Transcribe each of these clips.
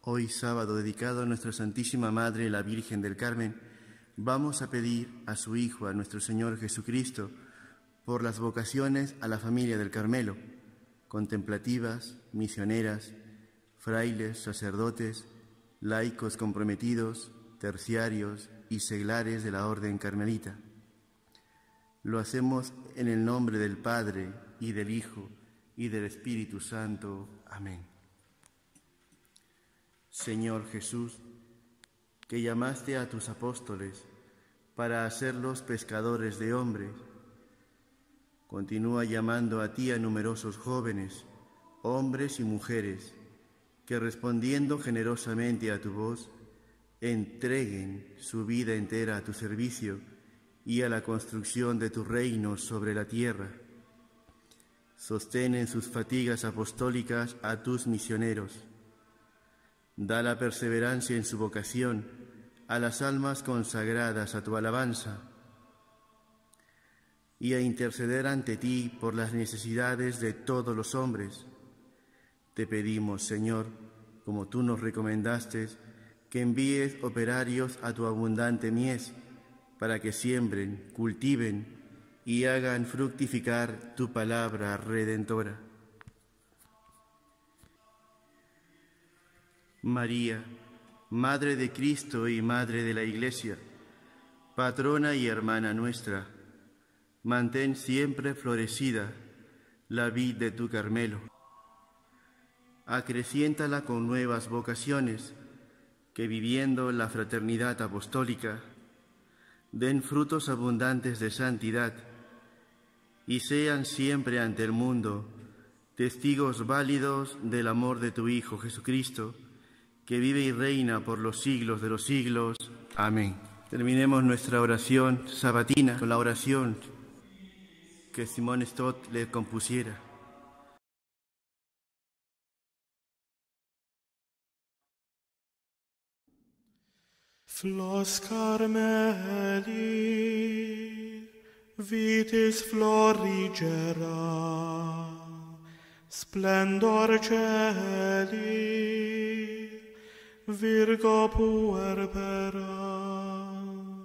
Hoy sábado dedicado a nuestra Santísima Madre, la Virgen del Carmen, vamos a pedir a su Hijo, a nuestro Señor Jesucristo, por las vocaciones a la familia del Carmelo, contemplativas, misioneras, frailes, sacerdotes, laicos comprometidos, terciarios y seglares de la Orden Carmelita. Lo hacemos en el nombre del Padre, y del Hijo, y del Espíritu Santo. Amén. Señor Jesús, que llamaste a tus apóstoles para hacerlos pescadores de hombres, continúa llamando a ti a numerosos jóvenes, hombres y mujeres, que respondiendo generosamente a tu voz, entreguen su vida entera a tu servicio y a la construcción de tu reino sobre la tierra. Sostén en sus fatigas apostólicas a tus misioneros. Da la perseverancia en su vocación a las almas consagradas a tu alabanza y a interceder ante ti por las necesidades de todos los hombres. Te pedimos, Señor, como tú nos recomendaste, que envíes operarios a tu abundante mies para que siembren, cultiven y hagan fructificar tu palabra redentora. María, Madre de Cristo y Madre de la Iglesia, patrona y hermana nuestra, mantén siempre florecida la vid de tu Carmelo. Acreciéntala con nuevas vocaciones, que viviendo la fraternidad apostólica, den frutos abundantes de santidad y sean siempre ante el mundo testigos válidos del amor de tu Hijo Jesucristo, que vive y reina por los siglos de los siglos. Amén. Terminemos nuestra oración sabatina con la oración que Simón Stott le compusiera. Flos Carmeli, vitis florigera, splendor celi, Virgo puerpera,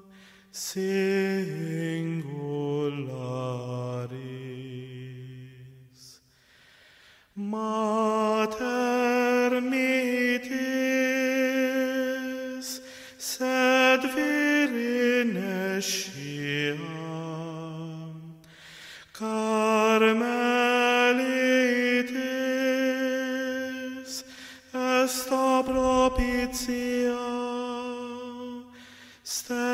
singularis. Mater mitis, sed virine sciam, Carmelitis est propitia,